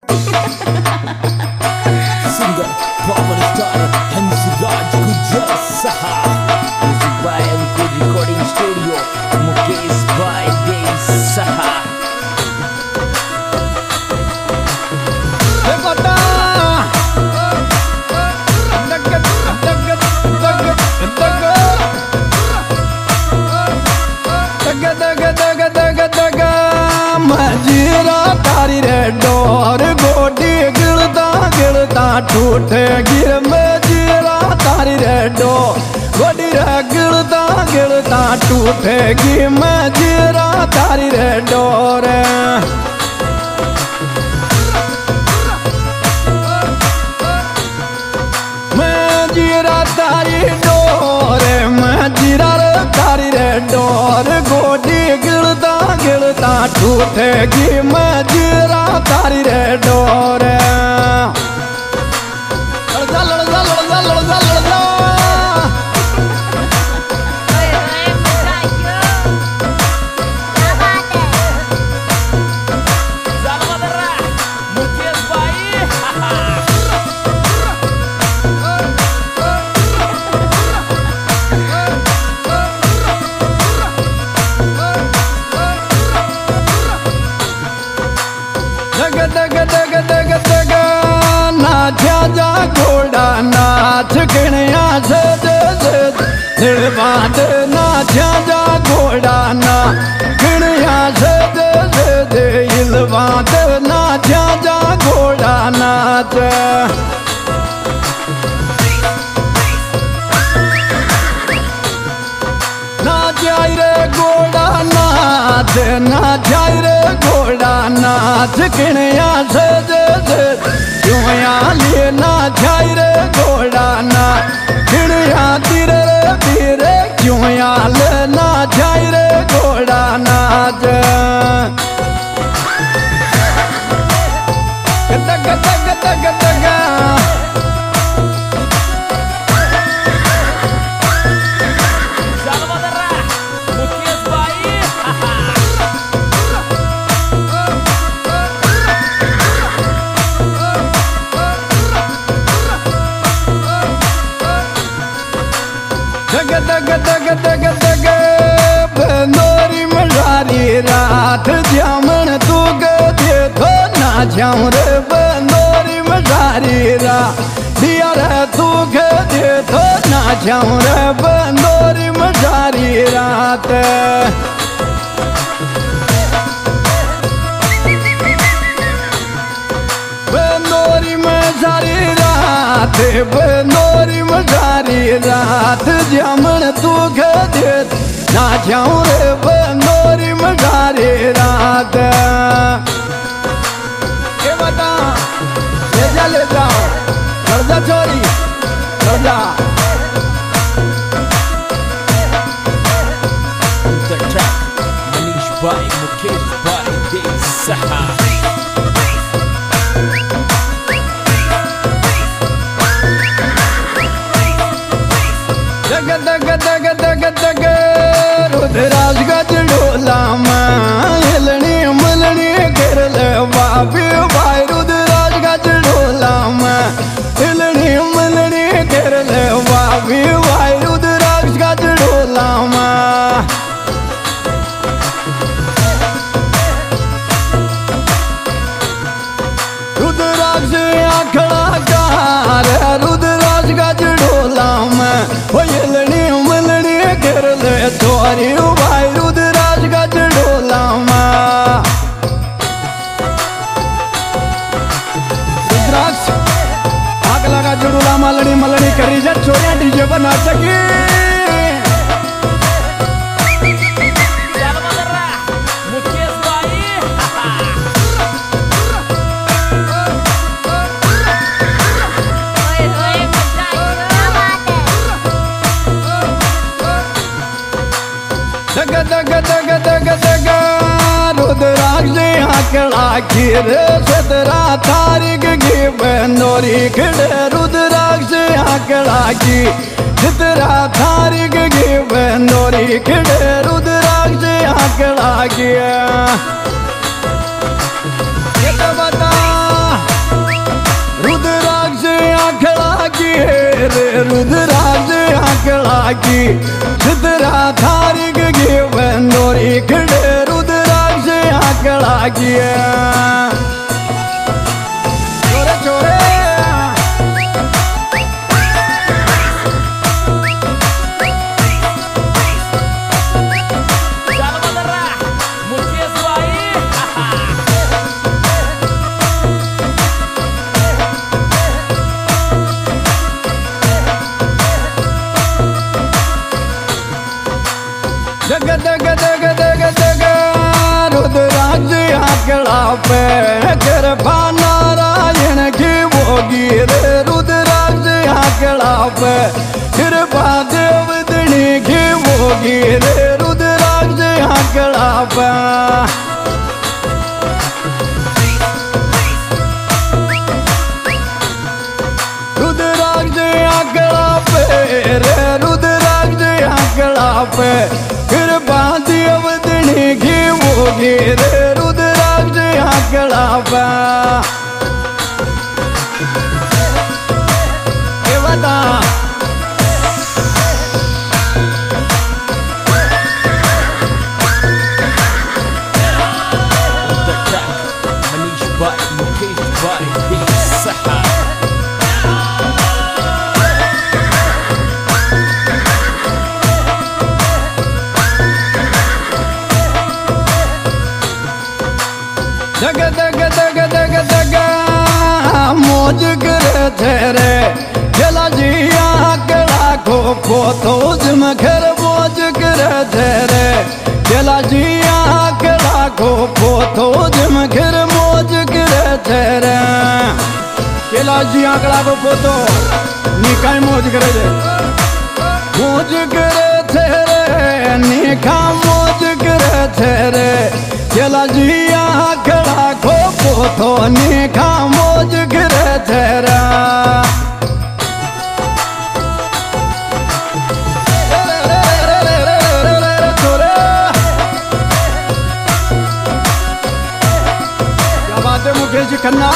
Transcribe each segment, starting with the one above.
Singer, power star, Hansraj Gujjar Saha. Music by Ankur Recording Studio, Mukesh by Dev Saha. मजीरा तारी रे door गोडी गिरता गिरता टूटे गिर मजीरा तारी रे डोर गोडी रे गिरता गिरता टूटे गिर मजीरा तारी रे डोर मजीरा तारी डोर मजीरा तारी रे डोर गोडी गिरता गिरता टूटेगी मजीरा तारी रे डोर लड़जा लड़जा लड़जा लड़जा लड़जा दग दग दग दग नाचा जा घोड़ा नाच किणिया सज बांध नाचा जा घोड़ा ना किणिया सज बांध नाचा जा घोड़ा नाच नाचाई रे घोड़ा नाच नाचाई रे घोड़ा नाच किणिया सज क्यों लिए नाचाई रे घोड़ा नाच किणिया धीरे धीरे क्यों ले नाचाई रे घोड़ा नाच दग दग दग दग दग दग दग दग बनोरी मजारी रात जामन तू गए तो ना जाऊं रे बनोरी मजारी रात दिया रे तू गए तो ना जाऊं रे बनोरी मजारी रात बनोरी मजारी रात बनोरी मजारी रात जामन तू गए ना जाऊं रे बनोरी मजारी रात ये बता ले जाओ कर्जा चोरी कर्जा The track, Manish by Mukesh by Dev Saha. दग दग दग दग दग रुद्राज गजडोला हिलनी मलनी गिर ले बाबी भाई रुद्राज गजडोला हिलनी मलनी गिर ले बाबी भाई रुद्राज गजडोला रुद्राज आखड़ा कार रुद्राज गजडोला हिलनी मलनी गिर ले तोरी भाई रुद्राज गजडोला रुद्राज आग लगा जडोला मलनी मलनी करी जा चोरिया डीजे बना सकी दग दग दग दग दग रुद्राज ने आकड़ा खीर सतरा तारीख की बनोरी खड़े रुद्राज से आकड़ा की सतरा तारीख की बनोरी खड़े रुद्राज से आकड़ा की ये तो बता रे रुद्राज आकड़ा की चित्रा थारी गे बंदोरी खड़े रुद्राज आकड़ा की चोरे चोरे जग जग जग जग जग रुद्राज आकड़ा पे कृपा नारायण की भोगी रे रुद्राज आकड़ा पे कृपा देवदनी की भोगी रे रुद्राज आकड़ा पे रुद्राज आकड़ा पे रे रुद्राज आकड़ा पे कृपा देवदनी की भोगी रे रुद्राज आकड़ा पे बता Manish Bhai, Mukesh Bhai, Saha. जग जग जग जग जग मौज करे तेरे जला जी आकड़ा को पोतो जमखर मौज करे तेरे जला जी आकड़ा को पोतो जमखर मौज करे तेरे जला जी आकड़ा को पोतो निकाय मौज करे मौज करे तेरे निका मौज करे तेरे जला जी आकड़ा को पोतो निका मौज करे तेरा क्या बात है मुकेश जी खन्ना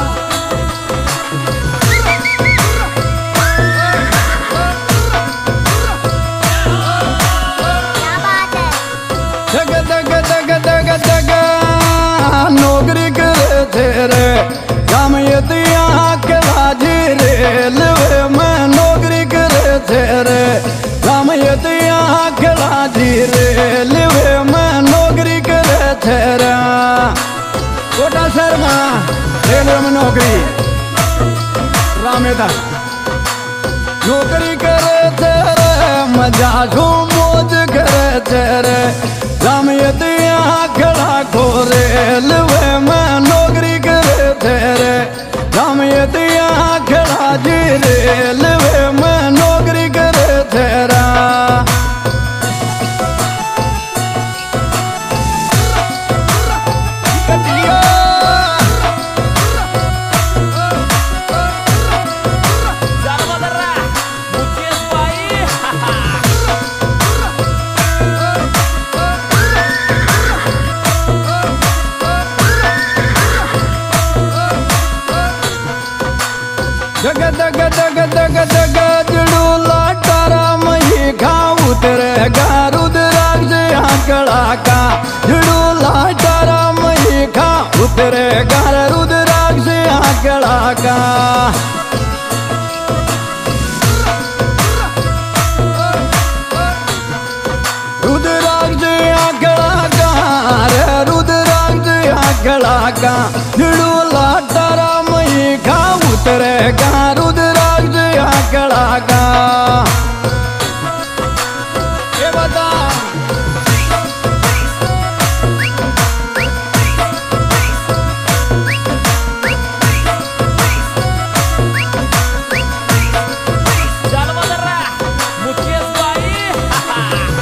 जग जग जग जग जग नौकरी करे तेरे काम यदि आकड़ा जी रेलवे में नौकरी करे तेरे काम यदि आकड़ा जी रेलवे में नौकरी करे तेरे कोटा शर्मा रेलवे में नौकरी रामेदा नौकरी करे तेरे मजा झू मौज करे तेरे राम यदि आकड़ा को रेलवे में नौकरी करे तेरे राम यदि आकड़ा जी रेलवे में नौकरी करे तेरा जग जग जग जग जग जड़ूला तारा मही खाऊ तेरे रुद्राज आकड़ा का जड़ूला तारा मही खाऊ तेरे रुद्राज आकड़ा का रुद्राज आकड़ा का रे रुद्राज आकड़ा का जड़ूला तारा मही खाऊ तेरे रुद्राज आकड़ा का ये बता Mukesh Bhai.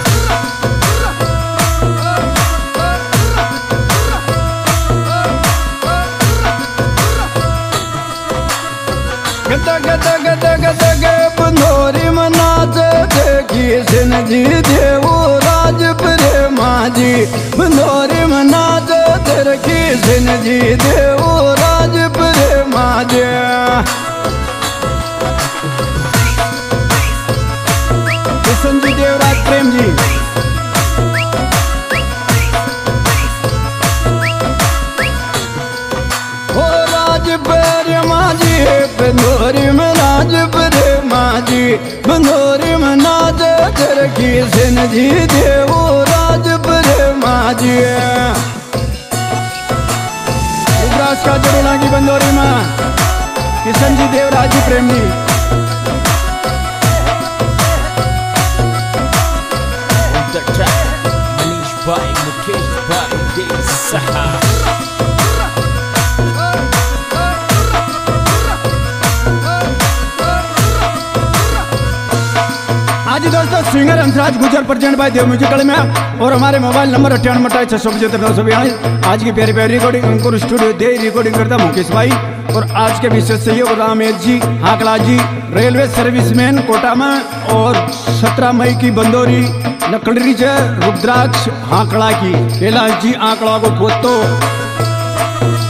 गदग दग दग दग बंदोरी मनाच देखी सिन जी देवो राज प्रेमा जी बंदोरी मनाच देखी सिन जी देवो राज प्रेमा जी पर माझी बंदोरी में नाच पर माझी बंदोरी में नाच चरखी सिन जी देवो राज पर माझी युवराज का जरूर की बंदोरी में किशन जी देवराज जी Prem ji The track Manish Bhai Mukesh Bhai Desa आज दोस्तों सिंगर हंसराज गुजर प्रेजेंट बाय देव म्यूजिकल में और हमारे मोबाइल नंबर 9828 आज की प्यारी प्यारी रिकॉर्डिंग अंकुर स्टूडियो दे रिकॉर्डिंग करता मुकेश भाई और आज के विशेष सहयोग रामेश जी हाकला जी रेलवे सर्विसमैन कोटा में और 17 मई की बंदोरी नकलरी से रुद्राक्ष हाकला की कैलाश जी आंकड़ा को पोतो